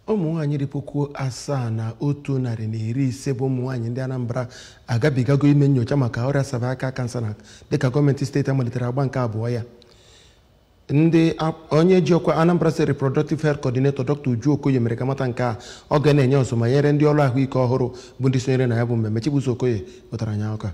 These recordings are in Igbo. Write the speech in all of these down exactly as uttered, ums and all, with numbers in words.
Umunwanyi dị puku asaa na otu narị na iri ise bụ umunwanyi ndị Anambra agabigago ime nyocha maka ọrịa cervical cancer na dịka gọọmenti steeti amalitere agba nke abụọ ya. Ndị onye ji ọkwa Anambra State Reproductive Health Coordinator Doctor Uju Okoye mere ka mata nke a ọ ga na-enye ọzụma nyere ndị ọrụ ahụike ọhụrụ bụ ndị sonyere na ya bụ mmemme. Chibuzo Okoye pụtara anya aka.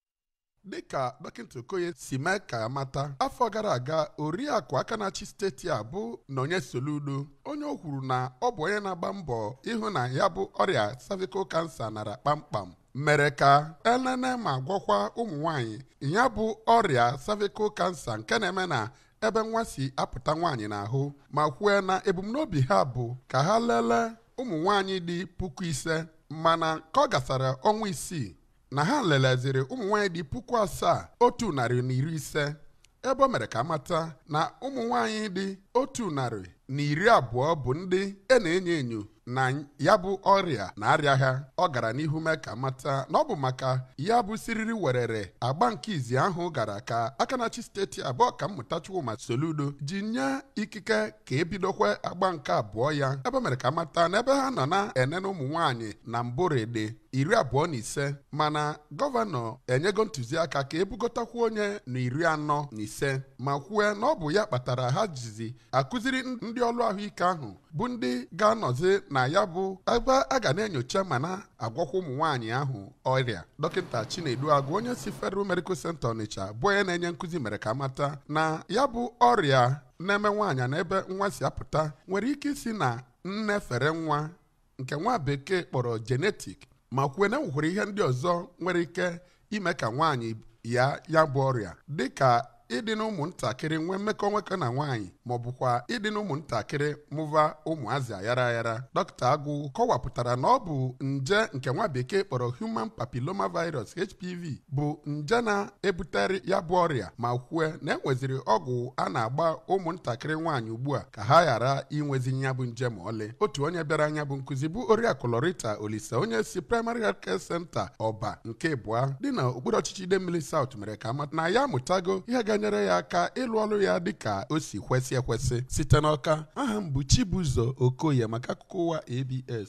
Dịka dọkịta Okoye si mee ka amata afọ gara aga oriakụ aka na-achị steeti a bụ Nonye Soludo onye o kwuru na ọ bụ onye na-agba mbọ ịhụ na ya bụ ọrịa cervical cancer nara kpamkpam mere ka elele ma gwọkwa ụmụ nwanyị ya bụ ọrịa cervical cancer nke na-eme na ebe nwa si apụta nwaanyị n'ahụ ma kwue na ebumnobi ha bụ ka ha lelee ụmụ nwanyị dị puku ise mana ka ọ gasara ọnwa isii na ha leleziri ụmụ nwanyị dị puku asaa otu narị na iri ise ebe o mere ka mata na ụmụ nwanyị dị otu narị na iri abụọ bụ ndị e na-enyo enyo na ya bụ ọrịa na-arịa ha. Ọ gara n'ihu mee ka mata na ọ bụ maka ya bụ siriri werere agba nke izi ahụ gara ka aka na-achị steeti abụọ ka mmụta Chukwuma Soludo ji nye ikike ka ebidokwa agba nke abụọ ya ebe mere ka mata na ebe ha nọ na-enene ụmụ nwaanyị na Mborede iri abụọ na ise mana gọvanọ enyego ntụziaka ka ebugotakwu onye na iri anọ na ise ma kwue na ọ bụ ya kpatara ha jizi akụziri ndị ọrụ ahụike ahụ bụ ndị ga-anọzi na ya bụ ebe a ga na-enyocha ma na-agwọkwa ụmụ nwaanyị ahụ ọrịa. Dọkịta Chinedu Agụ onye si Federal Medical Center Ọnịcha bụ onye na-enye nkụzi mere ka mata na ya bụ ọrịa na-eme nwaanyị na ebe nwa si apụta nwere ike isi na nnefere nwa nke nwa bekee kpọrọ genetic ma kwue na enwekwara ihe ndị ọzọ nwere ike ime ka nwaanyị ya ya bụ ọrịa dịka ịdị na ụmụntakịrị nwee mmekọ nwoke na nwaanyị ma ọ bụkwa ịdị na ụmụntakịrị mụva ụmụazị ayara ayara. Dọkịta Agụ kọwapụtara na ọ bụ nje nke nwa bekee kpọrọ human papilloma virus H P V bụ nje na-ebutere ya bụ ọrịa ma kwue na enweziri ọgwụ a na-agba ụmụntakịrị nwaanyị ugbu a ka ha ghara inwezi ya bụ nje ma ọlị. Otu onye bịara anya bụ nkụzi bụ oriakụ Lorita Olisa onye si Primary Health Care Center Ọba nke Ịbụa dị na okpuru ọchịchị Idemmili South mere ka amata na ya amụtago ihe ga nyere ya aka ịlụ ọrụ ya dịka o si kwesị ekwesị. Site n'Ọka, aha m bụ Chibuzo Okoye maka akụkọ ụwa A B S.